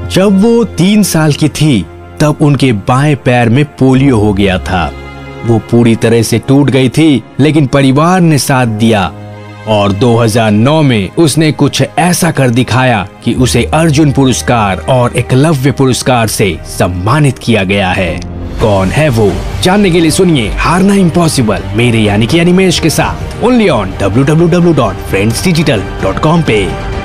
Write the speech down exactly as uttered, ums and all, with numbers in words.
जब वो तीन साल की थी तब उनके बाएं पैर में पोलियो हो गया था। वो पूरी तरह से टूट गई थी, लेकिन परिवार ने साथ दिया और दो हज़ार नौ में उसने कुछ ऐसा कर दिखाया कि उसे अर्जुन पुरस्कार और एकलव्य पुरस्कार से सम्मानित किया गया है। कौन है वो, जानने के लिए सुनिए हारना इम्पॉसिबल मेरे यानी कि अनिमेश के साथ only on W W W dot friends digital dot com पे।